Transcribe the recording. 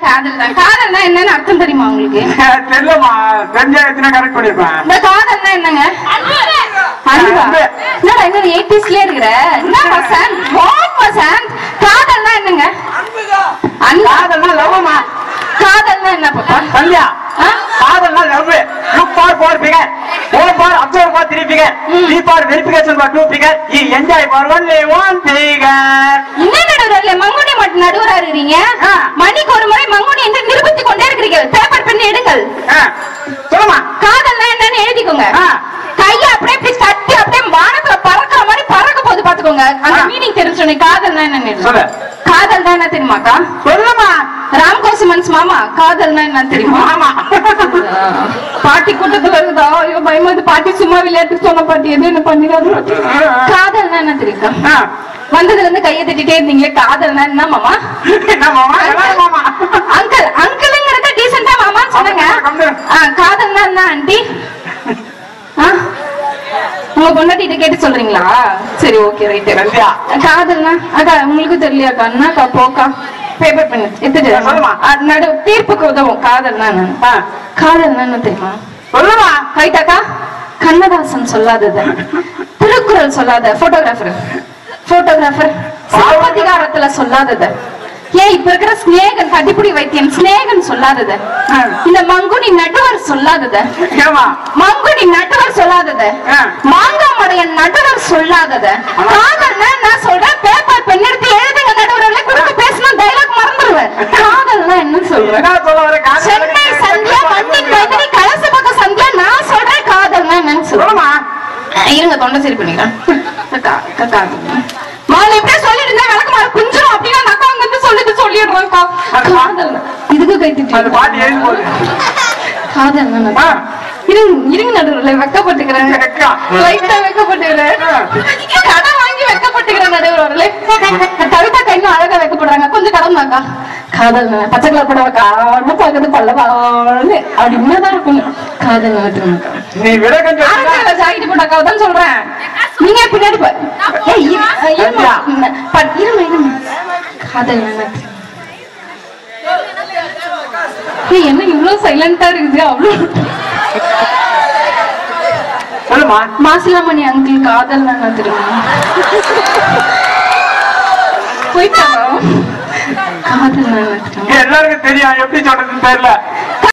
காதல் தான். காதல்னா என்னன்னு அர்த்தம் தெரியுமா உங்களுக்கு? தெரியலமா, தெரிஞ்சா எத்தனை கரெக்ட் பண்ணிருப்பேன். இந்த காதல்னா என்னங்க? என்னடா என்ன 80ஸ்லயே இருக்கிற? என்ன வசந்த்? வாட் வசந்த்? காதல்னா என்னங்க? காதல்னா லவ்மா. காதல்னா என்ன பாப்பா? கல்யா. காதல்னா love. Look for 4 figure. 4 for observe for 3 figure. 3 for verification for 2 figure. You enjoy for only 1 figure. என்ன நடுவரே மங்குனி மட்டும் நடுவரா இருக்கீங்க? மணிக்கு ஒரு முறை மங்குனி என்று நிரூபித்துக் கொண்டே இருக்கிறீங்க. பேப்பர் பென் எடுங்கள். சொல்லுமா. காதல்னா என்னன்னு எழுதிக்கோங்க. கைய அப்படியே இப்படி கட்டி அப்படியே வானத்துல பறக்கிற மாதிரி பறக்க போது பாத்துக்கோங்க. அந்த மீனிங் தெரிஞ்சோனே காதல்னா என்னன்னு சொல்லு. காதல்னா என்ன தெரியுமாக்கா? சொல்லுமா. ராம்கோசிமன்ஸ் மாமா காதல்னா என்ன தெரியுமா? ஆமா. பாட்டி கூட்டத்துல இருக்குதா? ஐயோ பயமா இது. பாட்டி சும்மா விளையாட்டு சொன்ன பாட்டி எது என்ன பண்ணிடாது. காதல்னா என்ன தெரியுமா? வந்ததுல இருந்து கையை தட்டிட்டே இருந்தீங்களே, காதல்னா என்ன மாமா? என்ன மாமா? மாமா அங்கிள். அங்கிள்ங்கிறத டீசென்ட்டா மாமான்னு சொன்னங்க. காதல்னா என்ன ஆண்டி? உங்க பொண்டாட்டிட்ட கேட்டு சொல்றீங்களா? சரி ஓகே ரைட். காதல்னா அக்கா உங்களுக்கு தெரியலையாக்கா? என்னக்கா போக்கா பேப்பர் பண்ணு எடுத்துட்டு நடு தீர்ப்புக்கு உதவும். காதல்னா என்ன? காதல்னா என்ன தெரியுமா? சொல்லுமா. ரைட்டாக்கா? கண்ணதாசன் சொல்லாதது, திருக்குறள் சொல்லாத, போட்டோகிராஃபர் சிலப்பதிகாரத்துல சொல்லாதது, ஏன் இப்ப இருக்கிற ஸ்நேகன் கட்டிப்புடி வைத்தியன் ஸ்நேகன் சொல்லாதது, இந்த மங்குனி நடுவர் சொல்லாதது, மங்குனி நடுவர் சொல்லாதது, மாங்காமடையன் நடுவர் சொல்லாதது. காதல்னா நான் சொல்றேன், பேப்பர் பென் எடுத்து எழுதுங்க நடுவர்களை கொடுத்து பேசினா டைலாக் மறந்துடுவேன். காதல்னா என்ன சொல்றேன்? சென்னை சந்தியா, வண்டி கைதறி, கலச பக்கம் சந்தியா, நான் சொல்றேன் காதல்னா என்னன்னு சொல்றேன். இருங்க தொண்டை சரி பண்ணிக்கிறேன். மாலை எப்படியே சொல்லிட்டு இருந்தா விளக்கு மாற குஞ்சிரும் அப்படின்னா அக்கா வந்து சொல்லிட்டு சொல்லிடுறோம். காதல் இதுக்கு கைத்திட்டு காதல் இருங்க நடுவுல வெக்கப்பட்டுக்கிறேன். லைட்டா வெக்கப்பட்டுக்கிறேன். கடை வாங்கி வெக்கப்பட்டுக்கிறேன் நடுவுல. கவிதா கைன்னு அழகா வெக்கப்படுறாங்க. கொஞ்சம் கடந்தாக்கா காதல் பச்சை கலர் கூட காண பாக்குறது பல்லவான்னு அப்படி உண்மைதான் இருக்கும். காதல் நீ விட கொஞ்சம் ஜாக்கெட் போட்டாக்கா தான் சொல்றேன். நீங்க பின்னாடி காதல் என்ன இவ்வளவு சைலண்டா இருக்குது? அவ்வளவு மாசிலாமணி அங்கிள் காதல் என்ன தெரியுமா? போயிட்டாங்க. காதல் எல்லாருக்கும் தெரியும், எப்படி சொல்றதுன்னு தெரியல.